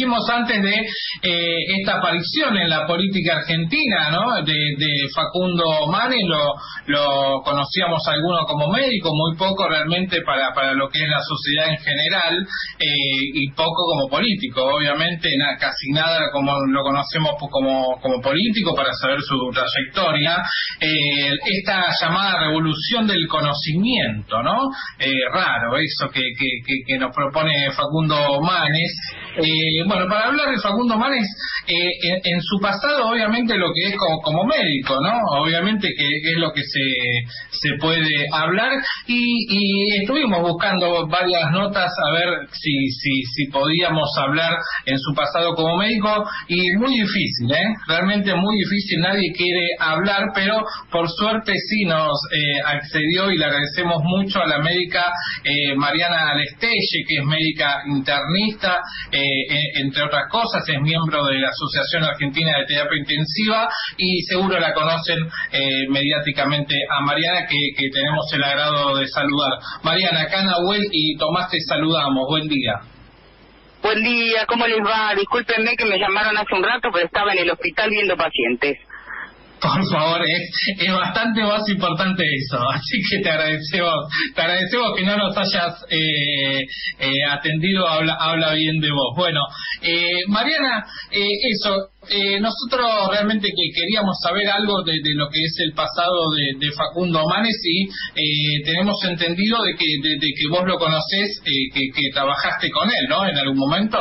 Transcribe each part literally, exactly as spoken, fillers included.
decimos antes de eh, esta aparición en la política argentina, ¿no? De, de Facundo Manes, lo, lo conocíamos algunos como médico, muy poco realmente para, para lo que es la sociedad en general, eh, y poco como político, obviamente na, casi nada como lo conocemos como, como político para saber su trayectoria. Eh, esta llamada revolución del conocimiento, ¿no? Eh, raro eso que, que, que, que nos propone Facundo Manes. Eh, bueno, para hablar de Facundo Manes, eh, en, en su pasado, obviamente, lo que es como, como médico, ¿no? Obviamente que es lo que se, se puede hablar, y, y estuvimos buscando varias notas a ver si, si, si podíamos hablar en su pasado como médico, y muy difícil, ¿eh? Realmente muy difícil, nadie quiere hablar, pero por suerte sí nos eh, accedió, y le agradecemos mucho a la médica eh, Mariana Alestelle, que es médica internista, eh, entre otras cosas, es miembro de la Asociación Argentina de Terapia Intensiva, y seguro la conocen eh, mediáticamente a Mariana, que, que tenemos el agrado de saludar. Mariana, acá Nahuel y Tomás te saludamos, buen día. Buen día, ¿cómo les va? Discúlpenme que me llamaron hace un rato, pero estaba en el hospital viendo pacientes. Por favor, es, es bastante más importante eso, así que te agradecemos, te agradecemos que no nos hayas eh, eh, atendido, habla, habla bien de vos. Bueno, eh, Mariana, eh, eso, eh, nosotros realmente que queríamos saber algo de, de lo que es el pasado de, de Facundo Manes, y eh, tenemos entendido de que, de, de que vos lo conocés, eh, que, que trabajaste con él, ¿no? En algún momento.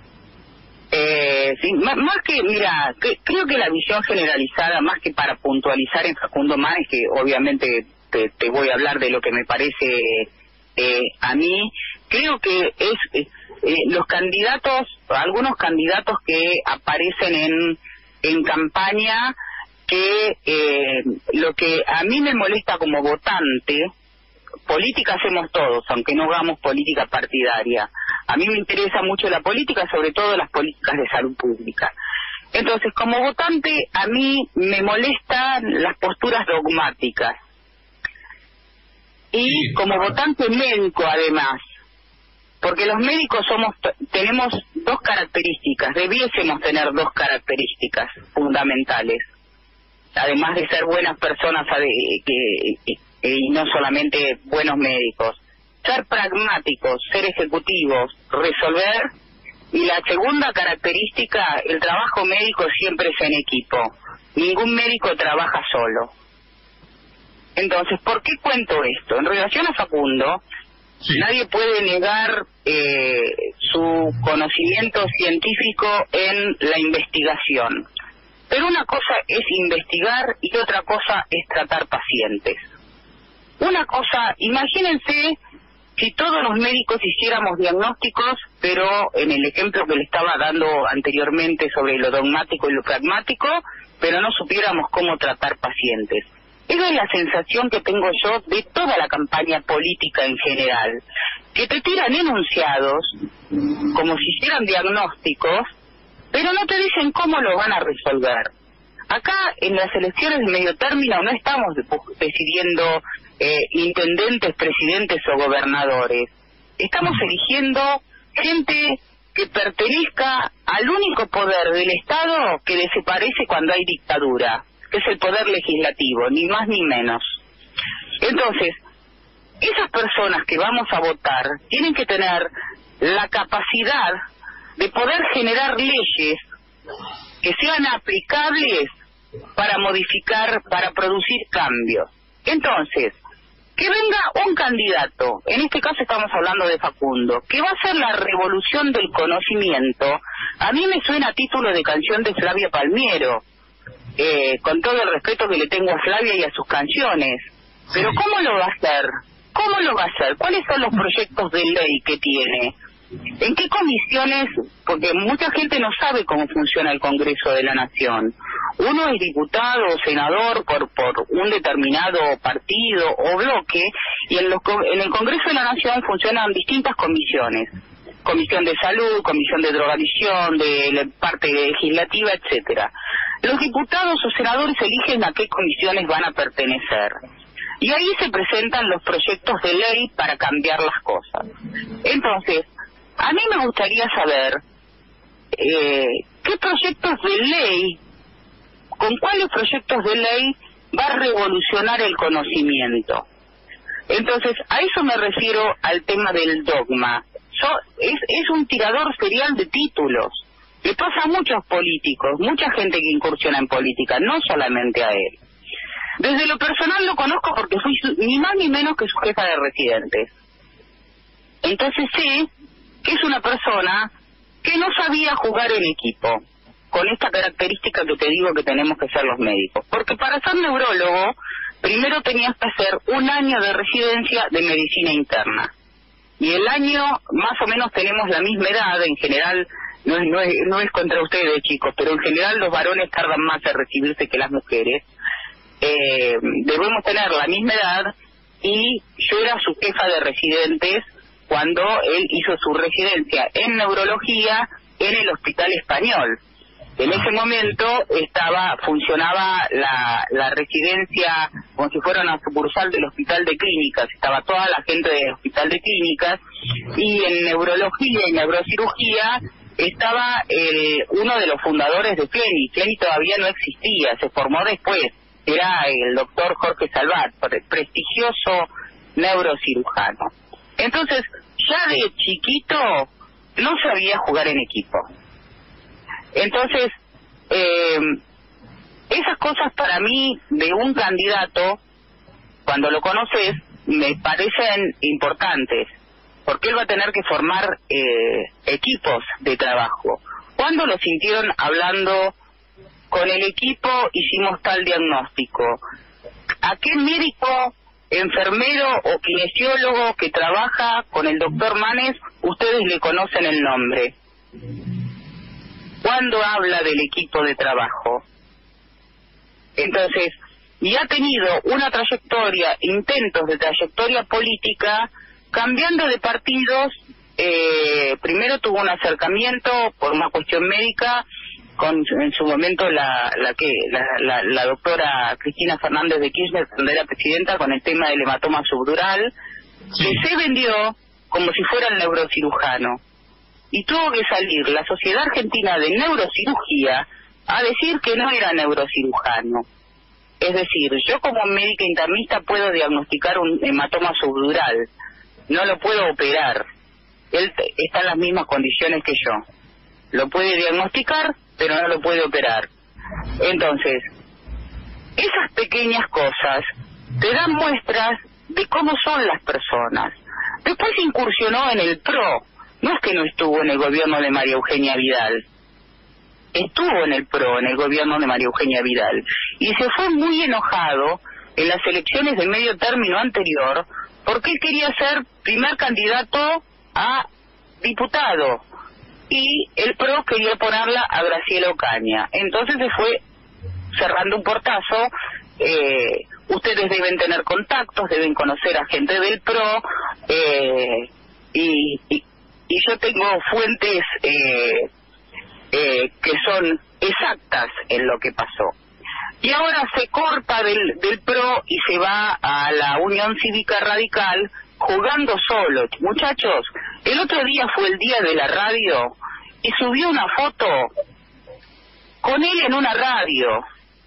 Eh, sí, más, más que, mira, que, creo que la visión generalizada, más que para puntualizar en Facundo Manes, que obviamente te, te voy a hablar de lo que me parece eh, a mí, creo que es eh, eh, los candidatos, algunos candidatos que aparecen en, en campaña, que eh, lo que a mí me molesta como votante, política hacemos todos, aunque no hagamos política partidaria. A mí me interesa mucho la política, sobre todo las políticas de salud pública. Entonces, como votante, a mí me molestan las posturas dogmáticas. Y sí, como votante médico, además, porque los médicos somos tenemos dos características, debiésemos tener dos características fundamentales, además de ser buenas personas que, y no solamente buenos médicos. Ser pragmáticos, ser ejecutivos, resolver. Y la segunda característica, el trabajo médico siempre es en equipo. Ningún médico trabaja solo. Entonces, ¿por qué cuento esto? En relación a Facundo, sí, nadie puede negar eh, su conocimiento científico en la investigación. Pero una cosa es investigar y otra cosa es tratar pacientes. Una cosa, imagínense si todos los médicos hiciéramos diagnósticos, pero en el ejemplo que le estaba dando anteriormente sobre lo dogmático y lo pragmático, pero no supiéramos cómo tratar pacientes. Esa es la sensación que tengo yo de toda la campaña política en general, que te tiran enunciados como si hicieran diagnósticos, pero no te dicen cómo lo van a resolver. Acá en las elecciones de medio término no estamos decidiendo eh, intendentes, presidentes o gobernadores. Estamos eligiendo gente que pertenezca al único poder del Estado que desaparece cuando hay dictadura, que es el poder legislativo, ni más ni menos. Entonces, esas personas que vamos a votar tienen que tener la capacidad de poder generar leyes que sean aplicables para modificar, para producir cambios. Entonces, que venga un candidato, en este caso estamos hablando de Facundo, que va a hacer la revolución del conocimiento, a mí me suena a título de canción de Flavia Palmiero, eh, con todo el respeto que le tengo a Flavia y a sus canciones. Pero ¿cómo lo va a hacer? ¿Cómo lo va a hacer? ¿Cuáles son los proyectos de ley que tiene? ¿En qué comisiones? Porque mucha gente no sabe cómo funciona el Congreso de la Nación. Uno es diputado o senador por por un determinado partido o bloque, y en, los, en el Congreso de la Nación funcionan distintas comisiones. Comisión de Salud, Comisión de Drogadicción, de la parte legislativa, etcétera. Los diputados o senadores eligen a qué comisiones van a pertenecer. Y ahí se presentan los proyectos de ley para cambiar las cosas. Entonces, a mí me gustaría saber eh, qué proyectos de ley, con cuáles proyectos de ley va a revolucionar el conocimiento. Entonces, a eso me refiero al tema del dogma. So, es, es un tirador serial de títulos. Le pasa a muchos políticos, mucha gente que incursiona en política, no solamente a él. Desde lo personal lo conozco porque fui su, ni más ni menos que su jefa de residentes. Entonces sé que es una persona que no sabía jugar en equipo, con esta característica que te digo que tenemos que ser los médicos. Porque para ser neurólogo, primero tenías que hacer un año de residencia de medicina interna. Y el año, más o menos tenemos la misma edad, en general, no es, no es, no es contra ustedes, chicos, pero en general los varones tardan más en recibirse que las mujeres. Eh, debemos tener la misma edad, y yo era su jefa de residentes cuando él hizo su residencia en neurología en el Hospital Español. En ese momento estaba funcionaba la, la residencia como si fuera una sucursal del Hospital de Clínicas, estaba toda la gente del Hospital de Clínicas, y en neurología y neurocirugía estaba el, uno de los fundadores de Cleni. Cleni todavía no existía, se formó después, era el doctor Jorge Salvat, prestigioso neurocirujano. Entonces, ya de chiquito no sabía jugar en equipo. Entonces, eh, esas cosas para mí de un candidato, cuando lo conoces, me parecen importantes, porque él va a tener que formar eh, equipos de trabajo. ¿Cuándo lo sintieron hablando con el equipo? Hicimos tal diagnóstico. ¿A qué médico, enfermero o kinesiólogo que trabaja con el doctor Manes ustedes le conocen el nombre? ¿Cuándo habla del equipo de trabajo? Entonces, y ha tenido una trayectoria, intentos de trayectoria política, cambiando de partidos. Eh, primero tuvo un acercamiento por una cuestión médica con en su momento la la que la, la, la doctora Cristina Fernández de Kirchner, cuando era presidenta, con el tema del hematoma subdural, sí, que se vendió como si fuera el neurocirujano. Y tuvo que salir la Sociedad Argentina de Neurocirugía a decir que no era neurocirujano. Es decir, yo como médica internista puedo diagnosticar un hematoma subdural, no lo puedo operar. Él está en las mismas condiciones que yo. Lo puede diagnosticar, pero no lo puede operar. Entonces, esas pequeñas cosas te dan muestras de cómo son las personas. Después incursionó en el P R O. No es que no estuvo en el gobierno de María Eugenia Vidal. Estuvo en el P R O, en el gobierno de María Eugenia Vidal. Y se fue muy enojado en las elecciones de medio término anterior, porque él quería ser primer candidato a diputado. Y el P R O quería ponerla a Graciela Ocaña. Entonces se fue cerrando un portazo. Eh, ustedes deben tener contactos, deben conocer a gente del P R O, eh, y, y, y yo tengo fuentes eh, eh, que son exactas en lo que pasó. Y ahora se corta del, del P R O y se va a la Unión Cívica Radical jugando solo. Muchachos, el otro día fue el día de la radio y subió una foto con él en una radio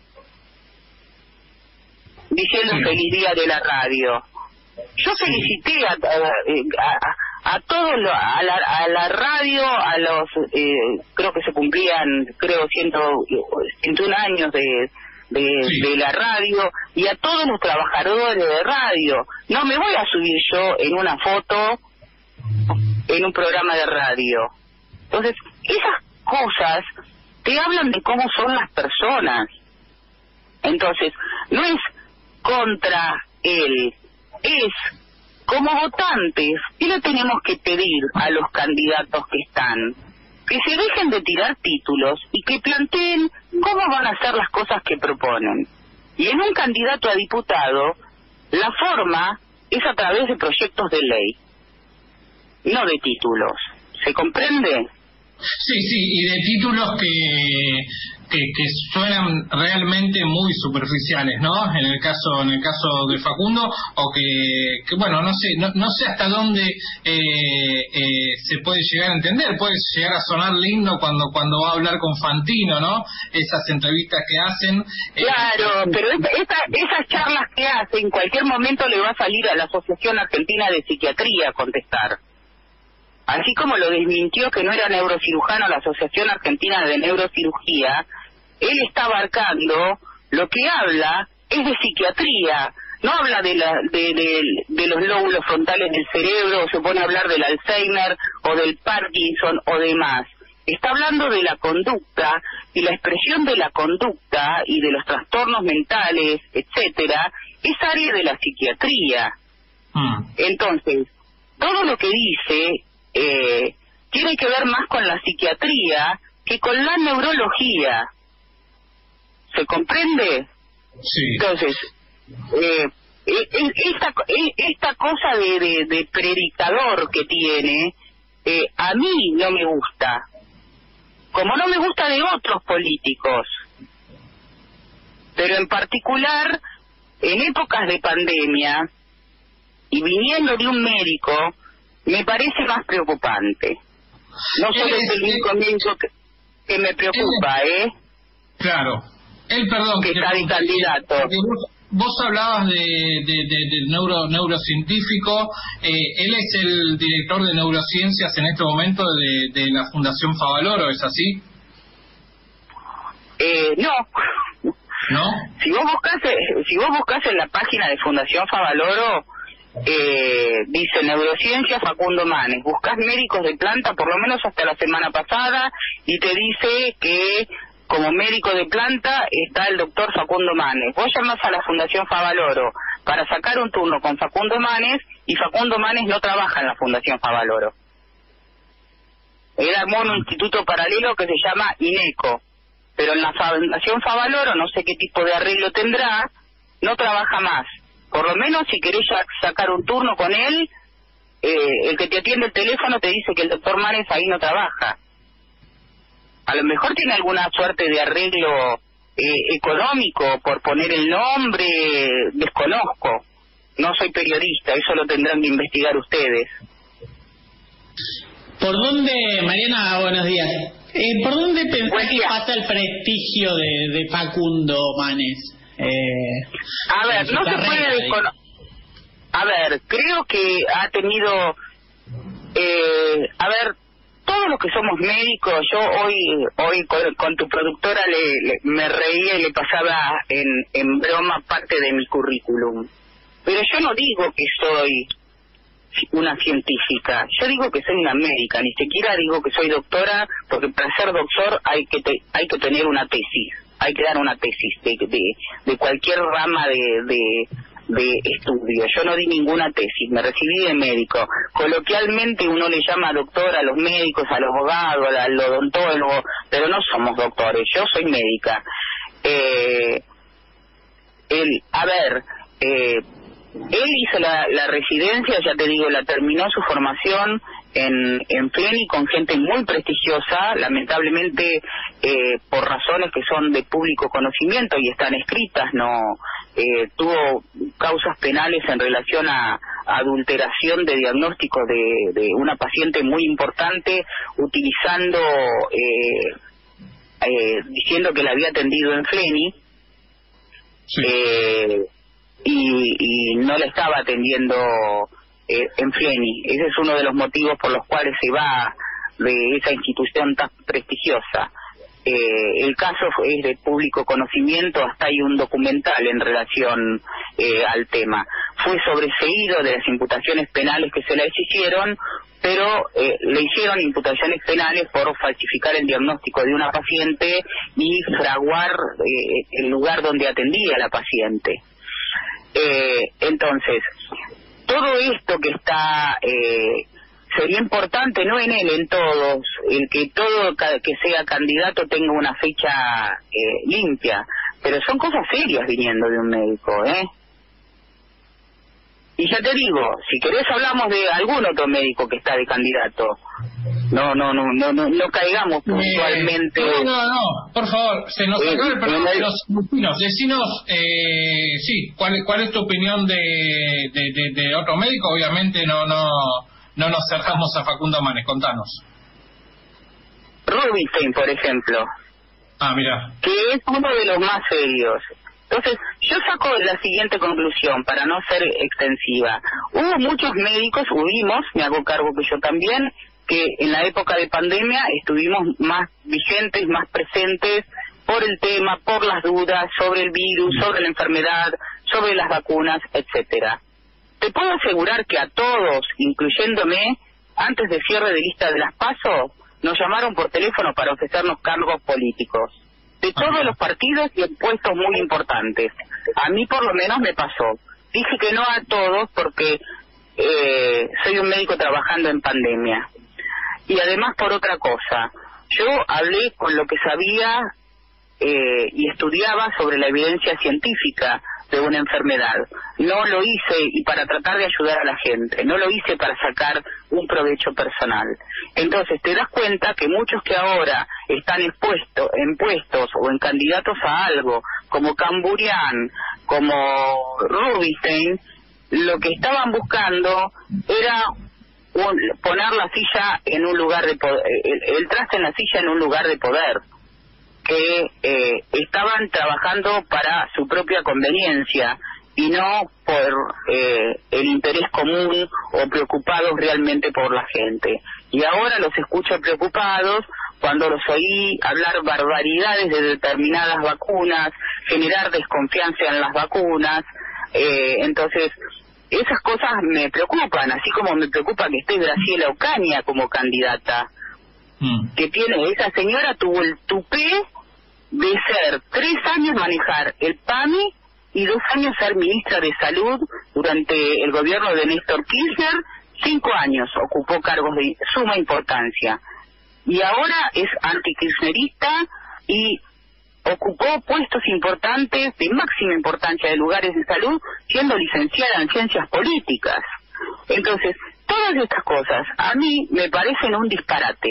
diciendo sí, feliz día de la radio. Yo sí, felicité a, a, a, a todos, lo, a, la, a la radio, a los, eh, creo que se cumplían, creo, ciento, ciento uno años de, de, sí, de la radio, y a todos los trabajadores de radio. No me voy a subir yo en una foto en un programa de radio. Entonces, esas cosas te hablan de cómo son las personas. Entonces, no es contra él, es como votantes, ¿qué le tenemos que pedir a los candidatos que están? Que se dejen de tirar títulos y que planteen cómo van a hacer las cosas que proponen. Y en un candidato a diputado, la forma es a través de proyectos de ley, no de títulos. ¿Se comprende? Sí, sí, y de títulos que que, que suenan realmente muy superficiales, ¿no? En el caso en el caso de Facundo, o que, que bueno, no sé no, no sé hasta dónde eh, eh, se puede llegar a entender. Puede llegar a sonar lindo cuando cuando va a hablar con Fantino, ¿no? Esas entrevistas que hacen. Claro, eh, pero esta, esta, esas charlas que hace, en cualquier momento le va a salir a la Asociación Argentina de Psiquiatría a contestar. Así como lo desmintió que no era neurocirujano la Asociación Argentina de Neurocirugía, él está abarcando, lo que habla es de psiquiatría, no habla de, la, de, de, de los lóbulos frontales del cerebro, o se pone a hablar del Alzheimer o del Parkinson o demás. Está hablando de la conducta, y la expresión de la conducta y de los trastornos mentales, etcétera, es área de la psiquiatría. Mm. Entonces, todo lo que dice eh, tiene que ver más con la psiquiatría que con la neurología. ¿Se comprende? Sí. Entonces, eh, esta, esta cosa de, de, de predicador que tiene, eh, a mí no me gusta, como no me gusta de otros políticos, pero en particular en épocas de pandemia y viniendo de un médico, me parece más preocupante. No solo es el único médico que, que me preocupa, ¿eh? Claro. Él, perdón, que está de candidato. Vos, vos hablabas de, de, de, de neuro, neurocientífico. Eh, él es el director de neurociencias en este momento de, de la Fundación Favaloro, ¿es así? Eh, no. ¿No? Si vos buscás, si vos buscás en la página de Fundación Favaloro, eh, dice Neurociencia Facundo Manes. Buscás médicos de planta, por lo menos hasta la semana pasada, y te dice que como médico de planta está el doctor Facundo Manes. Vos llamás a la Fundación Favaloro para sacar un turno con Facundo Manes, y Facundo Manes no trabaja en la Fundación Favaloro. Él armó un instituto paralelo que se llama INECO, pero en la Fundación Favaloro, no sé qué tipo de arreglo tendrá, no trabaja más. Por lo menos si querés sacar un turno con él, eh, el que te atiende el teléfono te dice que el doctor Manes ahí no trabaja. A lo mejor tiene alguna suerte de arreglo eh, económico por poner el nombre, desconozco. No soy periodista, eso lo tendrán que investigar ustedes. ¿Por dónde, Mariana, buenos días, eh, ¿por dónde pensás que pasa el prestigio de, de Facundo Manes? Eh, a ver, no se puede desconocer. A ver, creo que ha tenido... Eh, a ver... Todos los que somos médicos, yo hoy hoy con, con tu productora le, le, me reía y le pasaba en, en broma parte de mi currículum. Pero yo no digo que soy una científica, yo digo que soy una médica, ni siquiera digo que soy doctora, porque para ser doctor hay que te, hay que tener una tesis, hay que dar una tesis de, de, de cualquier rama de... de de estudio. Yo no di ninguna tesis, me recibí de médico. Coloquialmente uno le llama doctor a los médicos, a los abogados, al odontólogo, pero no somos doctores, yo soy médica. Eh, el, a ver, eh, él hizo la, la residencia, ya te digo, la terminó su formación en, en Fleni con gente muy prestigiosa, lamentablemente eh, por razones que son de público conocimiento y están escritas, no eh, tuvo causas penales en relación a, a adulteración de diagnóstico de, de una paciente muy importante, utilizando eh, eh, diciendo que la había atendido en Fleni. Sí. eh, y, y no la estaba atendiendo eh, en Fleni. Ese es uno de los motivos por los cuales se va de esa institución tan prestigiosa. Eh, el caso es de público conocimiento, hasta hay un documental en relación eh, al tema. Fue sobreseído de las imputaciones penales que se le hicieron, pero eh, le hicieron imputaciones penales por falsificar el diagnóstico de una paciente y fraguar eh, el lugar donde atendía a la paciente. Eh, entonces, todo esto que está, eh, sería importante, no en él, en todos, el que todo que sea candidato tenga una fecha eh, limpia, pero son cosas serias viniendo de un médico, ¿eh? Y ya te digo, si querés hablamos de algún otro médico que está de candidato. No, no, no, no, no, no caigamos puntualmente. Eh, no, no, no, por favor, se nos acaba el programa de los vecinos. Decinos, eh, sí, ¿cuál, cuál es tu opinión de, de, de, de otro médico? Obviamente no, no, no nos cerramos a Facundo Manes, contanos. Rubinstein, por ejemplo. Ah, mira. Que es uno de los más serios. Entonces, yo saco la siguiente conclusión, para no ser extensiva. Hubo muchos médicos, hubimos, me hago cargo que yo también, que en la época de pandemia estuvimos más vigentes, más presentes por el tema, por las dudas sobre el virus, sobre la enfermedad, sobre las vacunas, etcétera. Te puedo asegurar que a todos, incluyéndome, antes de cierre de lista de las PASO, nos llamaron por teléfono para ofrecernos cargos políticos, de todos los partidos y en puestos muy importantes. A mí por lo menos me pasó. Dije que no a todos porque eh, soy un médico trabajando en pandemia. Y además por otra cosa, yo hablé con lo que sabía eh, y estudiaba sobre la evidencia científica de una enfermedad. No lo hice y para tratar de ayudar a la gente, no lo hice para sacar un provecho personal. Entonces te das cuenta que muchos que ahora están en, puesto, en puestos o en candidatos a algo, como Camburian, como Rubinstein, lo que estaban buscando era un, poner la silla en un lugar de poder, el, el traste en la silla en un lugar de poder, que eh, estaban trabajando para su propia conveniencia y no por eh, el interés común o preocupados realmente por la gente. Y ahora los escucho preocupados cuando los oí hablar barbaridades de determinadas vacunas, generar desconfianza en las vacunas. Eh, entonces, esas cosas me preocupan, así como me preocupa que esté Graciela Ocaña como candidata. Que tiene, esa señora tuvo el tupé de ser tres años manejar el PAMI y dos años ser ministra de Salud durante el gobierno de Néstor Kirchner. Cinco años ocupó cargos de suma importancia. Y ahora es antikirchnerista y ocupó puestos importantes, de máxima importancia, de lugares de salud, siendo licenciada en ciencias políticas. Entonces, todas estas cosas a mí me parecen un disparate.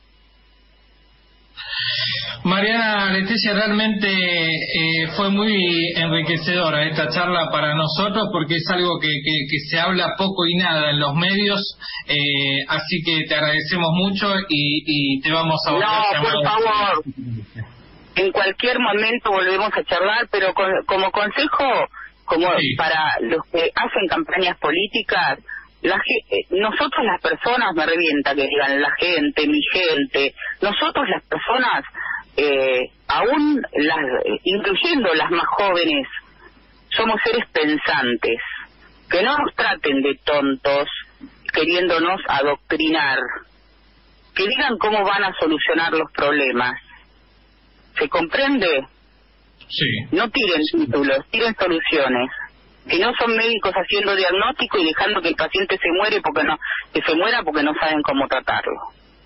Mariana Lestesia, realmente eh, fue muy enriquecedora esta charla para nosotros porque es algo que, que, que se habla poco y nada en los medios, eh, así que te agradecemos mucho y, y te vamos a volver a llamar. No, por favor, en cualquier momento volvemos a charlar, pero con, como consejo, como sí. Para los que hacen campañas políticas, La, nosotros las personas, me revienta que digan la gente, mi gente, nosotros las personas, eh, aún las, incluyendo las más jóvenes, somos seres pensantes, que no nos traten de tontos queriéndonos adoctrinar, que digan cómo van a solucionar los problemas. ¿Se comprende? Sí. No tiren títulos, tiren soluciones. Que no son médicos haciendo diagnóstico y dejando que el paciente se muere porque no que se muera porque no saben cómo tratarlo.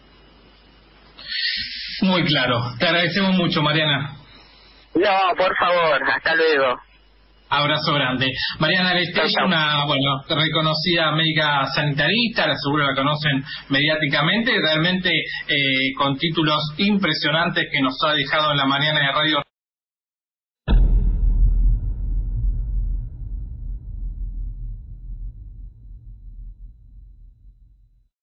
Muy claro. Te agradecemos mucho, Mariana. No, por favor. Hasta luego. Abrazo grande. Mariana Lestesia, una bueno reconocida médica sanitarista, la seguro la conocen mediáticamente, realmente eh, con títulos impresionantes que nos ha dejado en la mañana de Radio